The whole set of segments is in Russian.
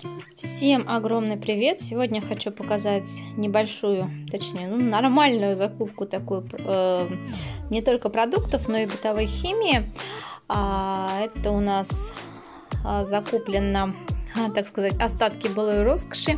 Всем огромный привет! Сегодня хочу показать небольшую, точнее, нормальную закупку такую, не только продуктов, но и бытовой химии. Это у нас закуплено, так сказать, остатки былой роскоши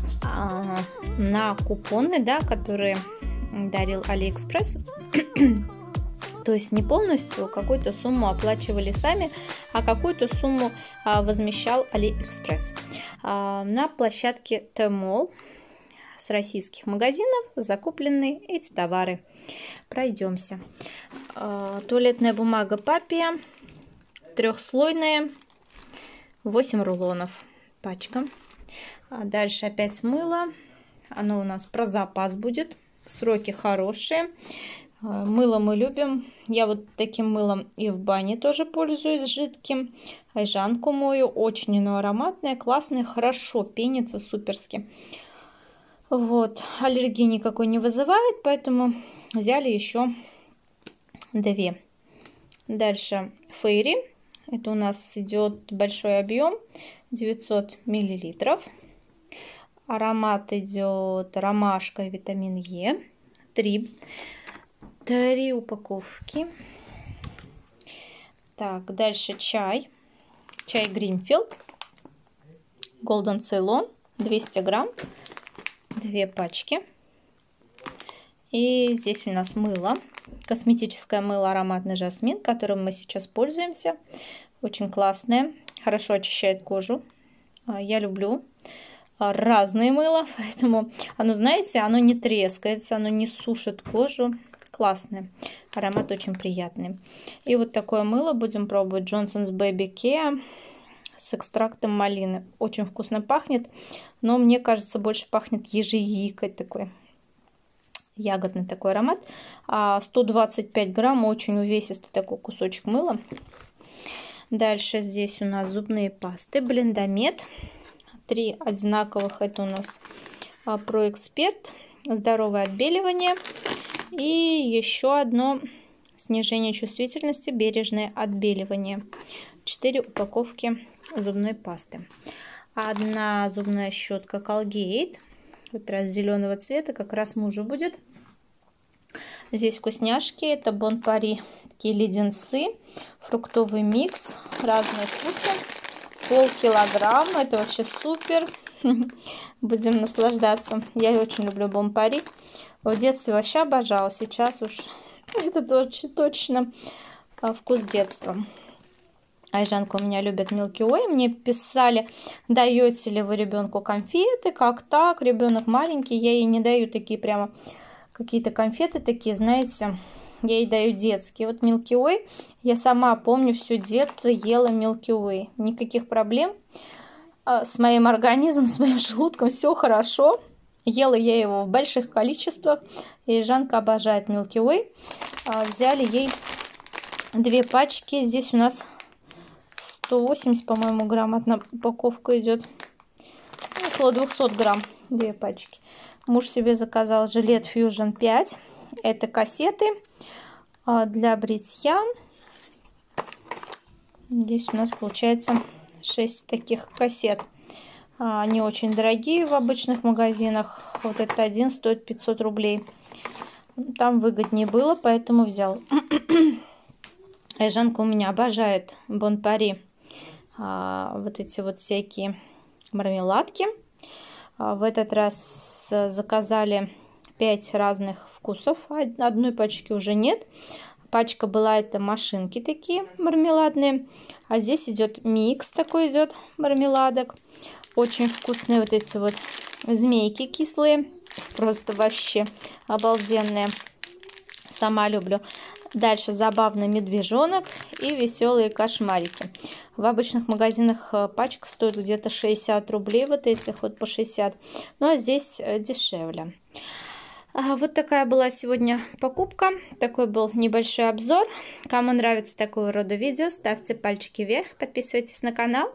на купоны, да, которые дарил Алиэкспресс. То есть не полностью, какую-то сумму оплачивали сами, а какую-то сумму возмещал Алиэкспресс. На площадке Тмол с российских магазинов закуплены эти товары. Пройдемся. Туалетная бумага Папия, трехслойная, 8 рулонов пачка. Дальше опять мыло. Оно у нас про запас будет. Сроки хорошие. Мыло мы любим. Я вот таким мылом и в бане тоже пользуюсь, жидким. Айжанку мою. Очень оно ароматное, классное, хорошо пенится, суперски. Вот. Аллергии никакой не вызывает, поэтому взяли еще 2. Дальше Фейри. Это у нас идет большой объем, 900 миллилитров. Аромат идет ромашка и витамин Е. 3 упаковки. Так, дальше чай. Чай Гринфилд. Golden Ceylon. 200 грамм. 2 пачки. И здесь у нас мыло. Косметическое мыло ароматный жасмин, которым мы сейчас пользуемся. Очень классное. Хорошо очищает кожу. Я люблю разные мыла, поэтому оно, знаете, оно не трескается, оно не сушит кожу. Классное. Аромат очень приятный. И вот такое мыло будем пробовать. Johnson's Baby Care с экстрактом малины. Очень вкусно пахнет, но мне кажется, больше пахнет ежевикой такой. Ягодный такой аромат. 125 грамм. Очень увесистый такой кусочек мыла. Дальше здесь у нас зубные пасты. Блендамед. 3 одинаковых. Это у нас Pro Expert. Здоровое отбеливание. И еще одно снижение чувствительности, бережное отбеливание. 4 упаковки зубной пасты. Одна зубная щетка Colgate. Вот раз зеленого цвета, как раз мужу будет. Здесь вкусняшки. Это Bon Paris. Такие леденцы. Фруктовый микс. Разные вкусы. Полкилограмма. Это вообще супер. Будем наслаждаться. Я очень люблю Bon Paris. В детстве вообще обожала. Сейчас уж это точно вкус детства. Айжанка у меня любит Milky Way. Мне писали, даете ли вы ребенку конфеты, как так, ребенок маленький. Я ей не даю такие прямо какие-то конфеты такие, знаете. Я ей даю детские. Вот Milky Way. Я сама помню, все детство ела Milky Way. Никаких проблем с моим организмом, с моим желудком. Все хорошо. Ела я его в больших количествах. И Жанка обожает Milky Way. Взяли ей 2 пачки. Здесь у нас 180, по-моему, грамм. Одна упаковка идет. Около 200 грамм. 2 пачки. Муж себе заказал жилет Fusion 5. Это кассеты для бритья. Здесь у нас получается 6 таких кассет. Они очень дорогие в обычных магазинах. Вот этот один стоит 500 рублей. Там выгоднее было, поэтому взял. Жанка у меня обожает Bon Paris. Вот эти вот всякие мармеладки. В этот раз заказали 5 разных вкусов. Одной пачки уже нет. Пачка была, это машинки такие мармеладные. А здесь идет микс такой идет мармеладок. Очень вкусные вот эти вот змейки кислые. Просто вообще обалденные. Сама люблю. Дальше забавный медвежонок и веселые кошмарики. В обычных магазинах пачка стоит где-то 60 рублей. Вот этих вот по 60. Ну а здесь дешевле. Вот такая была сегодня покупка. Такой был небольшой обзор. Кому нравится такого рода видео, ставьте пальчики вверх. Подписывайтесь на канал.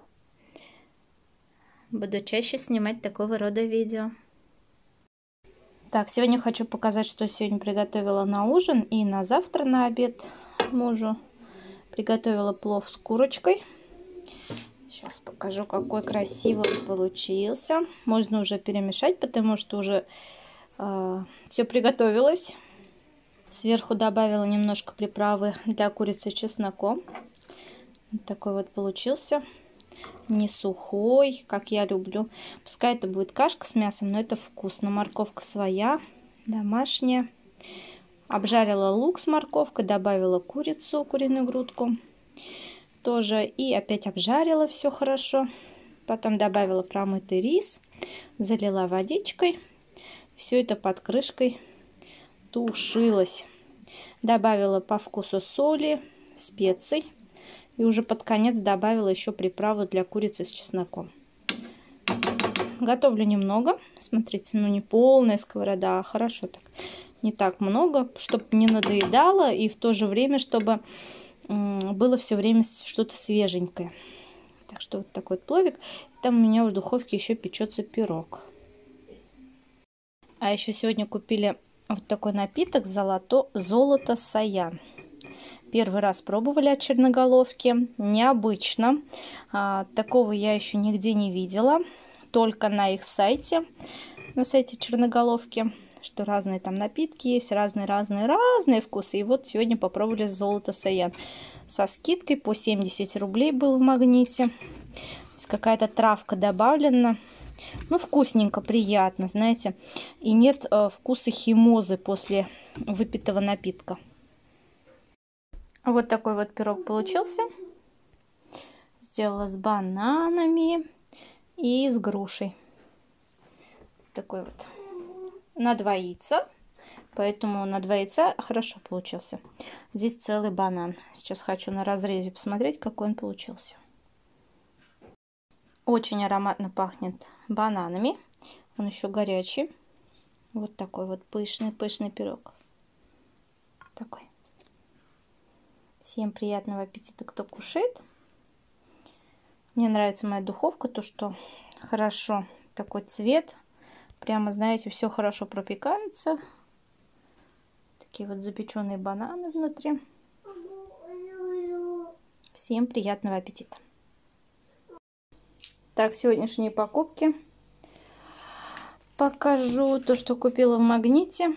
Буду чаще снимать такого рода видео. Так, сегодня хочу показать, что сегодня приготовила на ужин и на завтра на обед мужу. Приготовила плов с курочкой. Сейчас покажу, какой красивый он получился. Можно уже перемешать, потому что уже все приготовилось. Сверху добавила немножко приправы для курицы с чесноком. Вот такой вот получился. Не сухой, как я люблю. Пускай это будет кашка с мясом, но это вкусно. Морковка своя, домашняя. Обжарила лук с морковкой, добавила курицу, куриную грудку тоже. И опять обжарила все хорошо. Потом добавила промытый рис, залила водичкой. Все это под крышкой тушилось. Добавила по вкусу соли, специй. И уже под конец добавила еще приправу для курицы с чесноком. Готовлю немного. Смотрите, ну не полная сковорода, а хорошо так. Не так много, чтобы не надоедало. И в то же время, чтобы было все время что-то свеженькое. Так что вот такой вот пловик. Там у меня в духовке еще печется пирог. А еще сегодня купили вот такой напиток золото Саян. Первый раз пробовали от черноголовки. Необычно. Такого я еще нигде не видела. Только на их сайте. На сайте черноголовки. Что разные там напитки есть. Разные вкусы. И вот сегодня попробовали золото Саян. Со скидкой по 70 рублей был в магните. Здесь какая-то травка добавлена. Ну, вкусненько, приятно, знаете. И нет вкуса химозы после выпитого напитка. Вот такой вот пирог получился. Сделала с бананами и с грушей. Такой вот. На 2 яйца. Поэтому на 2 яйца хорошо получился. Здесь целый банан. Сейчас хочу на разрезе посмотреть, какой он получился. Очень ароматно пахнет бананами. Он еще горячий. Вот такой вот пышный пирог. Такой. Всем приятного аппетита, кто кушает. Мне нравится моя духовка, то что хорошо такой цвет. Прямо, знаете, все хорошо пропекается. Такие вот запеченные бананы внутри. Всем приятного аппетита. Так, сегодняшние покупки. Покажу то, что купила в магните.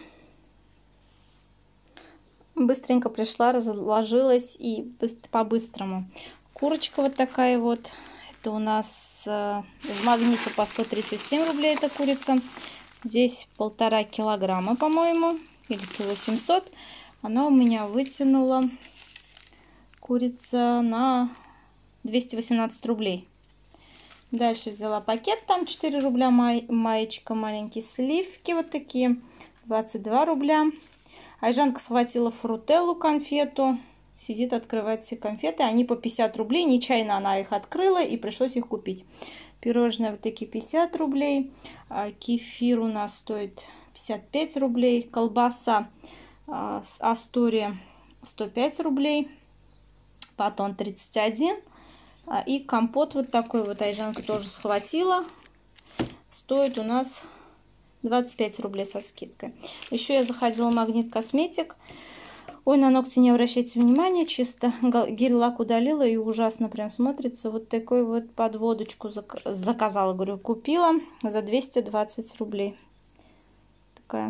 Быстренько пришла, разложилась и по-быстрому. Курочка вот такая вот. Это у нас в магните по 137 рублей эта курица. Здесь 1,5 килограмма, по-моему, или кило 700. Она у меня вытянула, курица, на 218 рублей. Дальше взяла пакет, там 4 рубля маечка, маленькие сливки вот такие, 22 рубля. Айжанка схватила фрутеллу, конфету. Сидит, открывает все конфеты. Они по 50 рублей. Нечаянно она их открыла и пришлось их купить. Пирожные вот такие 50 рублей. Кефир у нас стоит 55 рублей. Колбаса Астория 105 рублей. Батон 31. И компот вот такой вот Айжанка тоже схватила. Стоит у нас 25 рублей со скидкой. Еще я заходила в Магнит Косметик. Ой, на ногти не обращайте внимания. Чисто гель-лак удалила и ужасно прям смотрится. Вот такой вот подводочку заказала, говорю, купила за 220 рублей. Такая.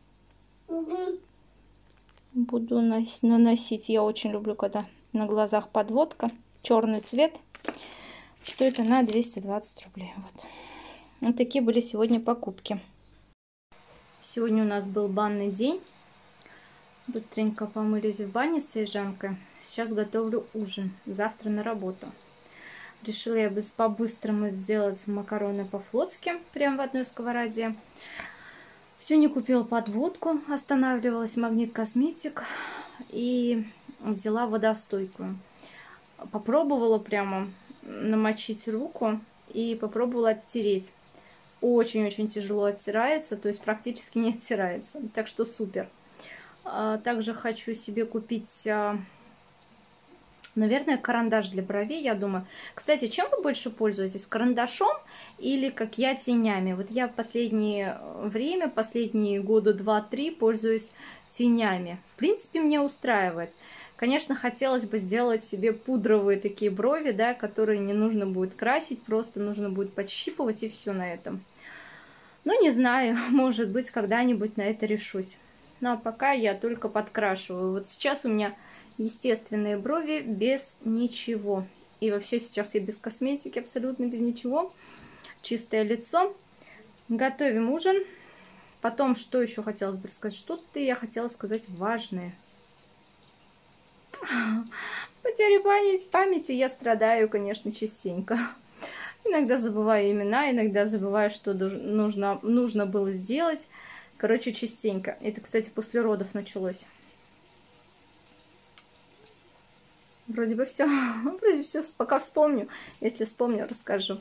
Буду наносить. Я очень люблю, когда на глазах подводка. Черный цвет. Стоит она 220 рублей. Вот такие были сегодня покупки. Сегодня у нас был банный день. Быстренько помылись в бане с Айжанкой. Сейчас готовлю ужин. Завтра на работу. Решила я по-быстрому сделать макароны по-флотски. Прямо в одной сковороде. Сегодня купила подводку. Останавливалась в Магнит Косметик. И взяла водостойкую. Попробовала прямо намочить руку. И попробовала оттереть. Очень-очень тяжело оттирается. То есть практически не оттирается. Так что супер. Также хочу себе купить, наверное, карандаш для бровей, я думаю. Кстати, чем вы больше пользуетесь? Карандашом или, как я, тенями? Вот я в последнее время, последние года 2-3 пользуюсь тенями. В принципе, меня устраивает. Конечно, хотелось бы сделать себе пудровые такие брови, да, которые не нужно будет красить, просто нужно будет подщипывать и все на этом. Но не знаю, может быть, когда-нибудь на это решусь. Ну а пока я только подкрашиваю. Вот сейчас у меня естественные брови без ничего. И вообще сейчас я без косметики, абсолютно без ничего. Чистое лицо. Готовим ужин. Потом, что еще хотелось бы рассказать? Что-то я хотела сказать важное. Потеря памяти я страдаю, конечно, частенько. Иногда забываю имена, иногда забываю, что нужно было сделать. Короче, частенько. Это, кстати, после родов началось. Вроде бы все. Вроде все. Пока вспомню. Если вспомню, расскажу.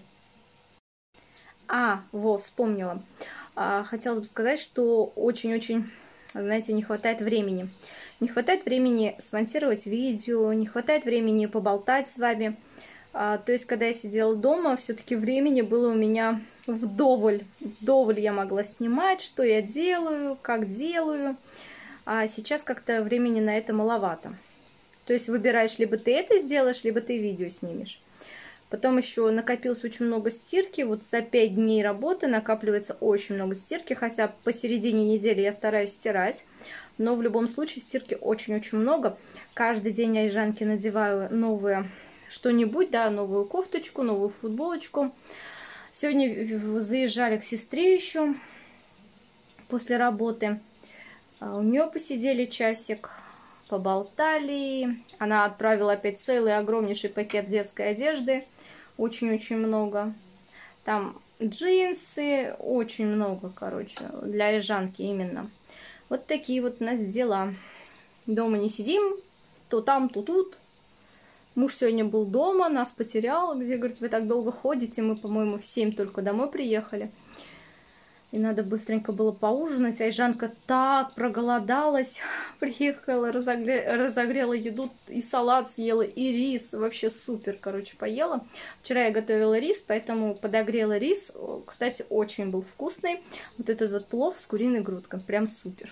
Вспомнила. Хотелось бы сказать, что очень-очень, знаете, не хватает времени. Не хватает времени смонтировать видео, не хватает времени поболтать с вами. То есть, когда я сидела дома, все-таки времени было у меня вдоволь. Вдоволь я могла снимать, что я делаю, как делаю. А сейчас как-то времени на это маловато. То есть, выбираешь, либо ты это сделаешь, либо ты видео снимешь. Потом еще накопилось очень много стирки. Вот за 5 дней работы накапливается очень много стирки. Хотя посередине недели я стараюсь стирать. Но в любом случае стирки очень-очень много. Каждый день я из Жанки надеваю новые что-нибудь, да, новую кофточку, новую футболочку. Сегодня заезжали к сестре еще после работы. У нее посидели часик, поболтали. Она отправила опять целый огромнейший пакет детской одежды. Очень-очень много. Там джинсы, очень много, короче, для Жанки именно. Вот такие вот у нас дела. Дома не сидим, то там, то тут. Муж сегодня был дома, нас потерял, где, говорит, вы так долго ходите. Мы, по-моему, в 7 только домой приехали. И надо быстренько было поужинать. А Жанка так проголодалась. Приехала, разогрела еду, и салат съела, и рис. Вообще супер, короче, поела. Вчера я готовила рис, поэтому подогрела рис. Кстати, очень был вкусный. Вот этот вот плов с куриной грудкой. Прям супер.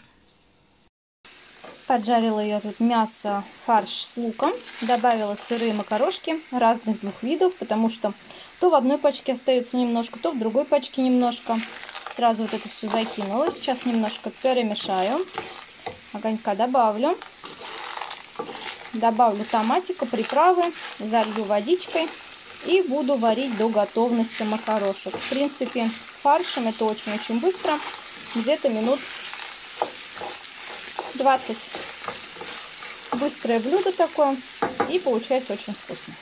Поджарила я тут мясо, фарш с луком. Добавила сырые макарошки разных двух видов, потому что то в одной пачке остается немножко, то в другой пачке немножко. Сразу вот это все закинула. Сейчас немножко перемешаю. Огонька добавлю. Добавлю томатика, приправы. Залью водичкой. И буду варить до готовности макарошек. В принципе, с фаршем это очень-очень быстро. Где-то минут 20. Быстрое блюдо такое. И получается очень вкусно.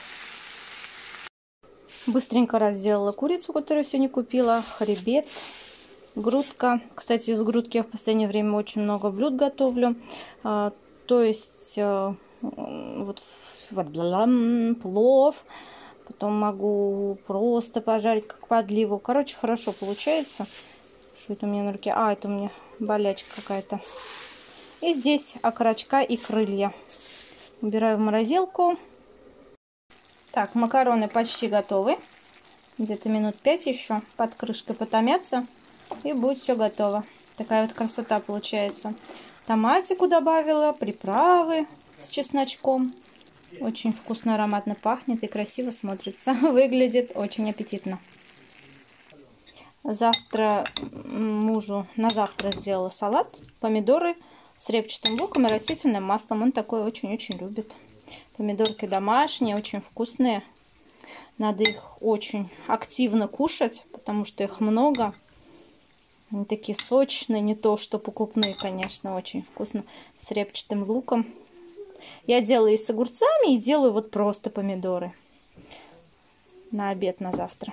Быстренько разделала курицу, которую сегодня купила. Хребет. Грудка. Кстати, из грудки я в последнее время очень много блюд готовлю. То есть вот плов. Потом могу просто пожарить как подливу. Короче, хорошо получается. Что это у меня на руке? Это у меня болячка какая-то. И здесь окорочка и крылья. Убираю в морозилку. Так, макароны почти готовы. Где-то минут 5 еще под крышкой потомятся. И будет все готово. Такая вот красота получается. Томатику добавила, приправы с чесночком. Очень вкусно, ароматно пахнет и красиво смотрится. Выглядит очень аппетитно. Завтра мужу на завтра сделала салат. Помидоры с репчатым луком и растительным маслом. Он такой очень-очень любит. Помидорки домашние, очень вкусные. Надо их очень активно кушать, потому что их много. Они такие сочные, не то что покупные, конечно, очень вкусно. С репчатым луком. Я делаю и с огурцами, и делаю вот просто помидоры. На обед, на завтра.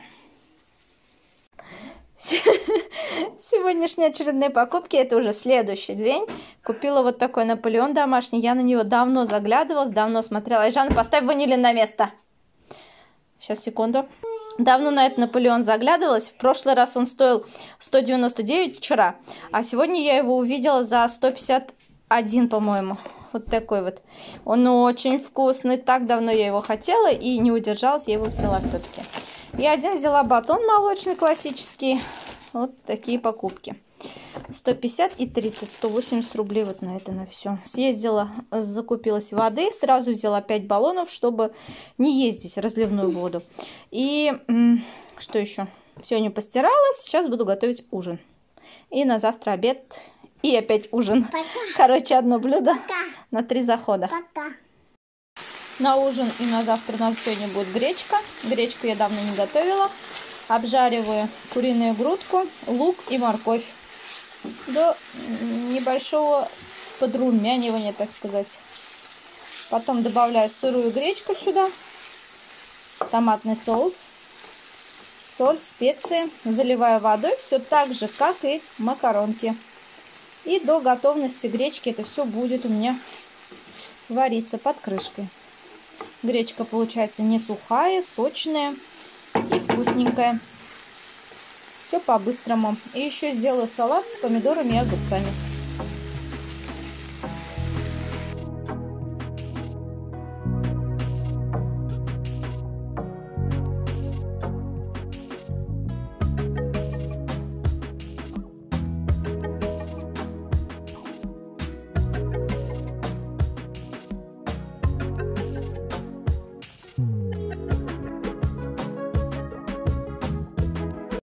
Сегодняшние очередные покупки, это уже следующий день. Купила вот такой Наполеон домашний. Я на него давно заглядывалась, давно смотрела. Айжан, поставь ванилин на место. Сейчас, секунду. Давно на этот Наполеон заглядывалась. В прошлый раз он стоил 199 вчера. А сегодня я его увидела за 151, по-моему. Вот такой вот. Он очень вкусный. Так давно я его хотела и не удержалась. Я его взяла все-таки. И один взяла батон молочный классический. Вот такие покупки. 150 и 30, 180 рублей вот на это, на все. Съездила, закупилась воды, сразу взяла 5 баллонов, чтобы не ездить разливную воду. И что еще? Сегодня постирала, сейчас буду готовить ужин. И на завтра обед, и опять ужин. Пока. Короче, одно блюдо Пока. на 3 захода. Пока. На ужин и на завтра у нас сегодня будет гречка. Гречку я давно не готовила. Обжариваю куриную грудку, лук и морковь до небольшого подрумянивания, так сказать. Потом добавляю сырую гречку сюда, томатный соус, соль, специи. Заливаю водой, все так же, как и макаронки. И до готовности гречки это все будет у меня вариться под крышкой. Гречка получается не сухая, сочная и вкусненькая. Все по-быстрому. И еще сделаю салат с помидорами и огурцами.